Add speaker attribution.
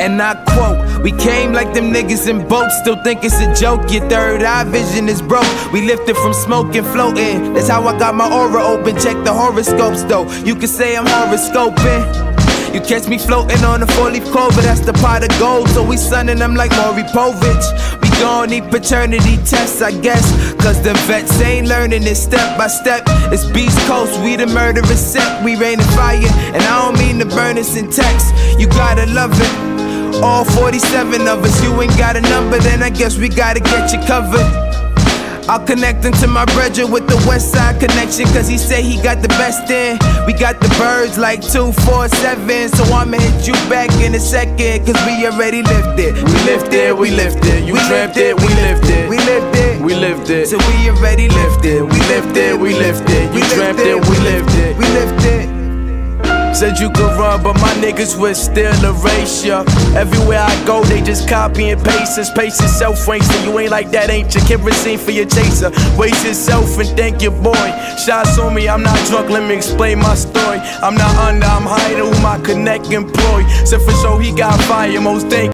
Speaker 1: And I quote, we came like them niggas in boats, still think it's a joke. Your third eye vision is broke. We lifted from smoke and floating. That's how I got my aura open. Check the horoscopes though. You can say I'm horoscoping. You catch me floating on a 4-leaf clover, that's the pot of gold. So we sunning them like Maury Povich. We gon' need paternity tests, I guess, cause the vets ain't learning it step by step. It's Beast Coast, we the murderous set. We raining fire, and I don't mean to burn us in text. You gotta love it, all 47 of us. You ain't got a number, then I guess we gotta get you covered. I'll connect him to my brother with the West Side connection, cause he say he got the best in. We got the birds like 247, so I'ma hit you back in a second, cause we already lived it. We lived it, we lived it. You dreamt it, we lived it. We lived it, we lived it. So we already lived it. We lived it, we lived it. You dreamt it, we lived it. We lived it. Said you could run, but my niggas would still erase ya. Everywhere I go, they just copy and paste us. Pace yourself, Frankston. You ain't like that, ain't you? Kerosene for your chaser. Waste yourself and thank your boy. Shots on me, I'm not drunk, let me explain my story. I'm not under, I'm higher, who my connect employ. So for sure he got fire, most thank